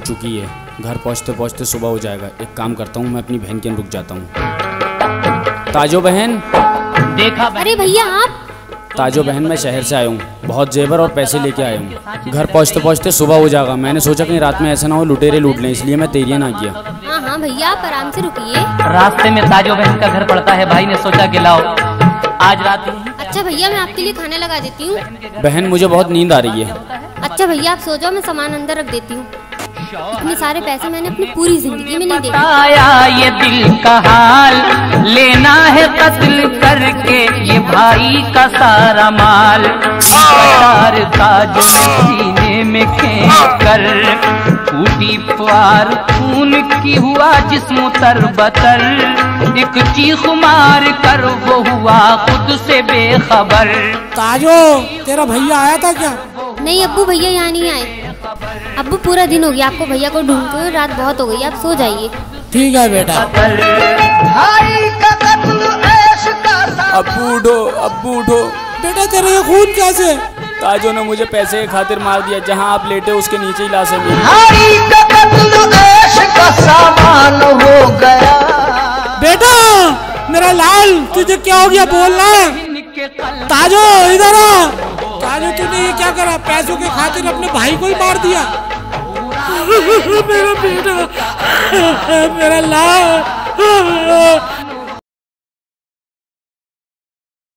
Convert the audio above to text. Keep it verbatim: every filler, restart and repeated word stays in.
चुकी है। घर पहुंचते पहुंचते सुबह हो जाएगा। एक काम करता हूँ, मैं अपनी बहन के यहाँ रुक जाता हूँ। ताजो बहन। देखा बहन। अरे भैया आप? ताजो बहन, मैं शहर से आया हूँ, बहुत जेवर और पैसे लेके आया हूँ। घर पहुँचते पहुँचते सुबह हो जाएगा। मैंने सोचा कहीं रात में ऐसा ना हो लुटेरे लूट लें, इसलिए मैं तेरिया ना किया। हाँ हाँ भैया, आप आराम से रुकिए। रास्ते में ताजो बहन का घर पड़ता है, भाई ने सोचा कि लाओ आज रात। अच्छा भैया, मैं आपके लिए खाना लगा देती हूँ। बहन मुझे बहुत नींद आ रही है। अच्छा भैया आप सो जाओ, मैं सामान अंदर रख देती हूँ। इतने सारे पैसे मैंने अपनी पूरी जिंदगी में नहीं देखे। आया ये दिल का हाल, लेना है कत्ल करके ये भाई का सारा माल। था जो सीने में खींच कर फूटी प्यार खून की हुआ जिस्म तरबतर। एक चीख मार कर वो हुआ खुद से बेखबर। ताजो, तेरा भैया आया था क्या? नहीं अब्बू, भैया यहाँ नहीं आए। अब्बू पूरा दिन हो गया आपको भैया को ढूंढते हुए, रात बहुत हो गई, आप सो जाइए। ठीक है बेटा। अब्बू उठो, अब्बू उठो। बेटा तेरा ये खून कैसे? ताजो ने मुझे पैसे के खातिर मार दिया, जहाँ आप लेटे उसके नीचे ही लाश है मेरी। हो गया। बेटा मेरा लाल, तुझे क्या हो गया बोलना। ताजो इधर आ। ताजो तूने ये क्या करा? पैसों के खातिर अपने भाई को ही मार दिया। मेरा बेटा, मेरा लाल।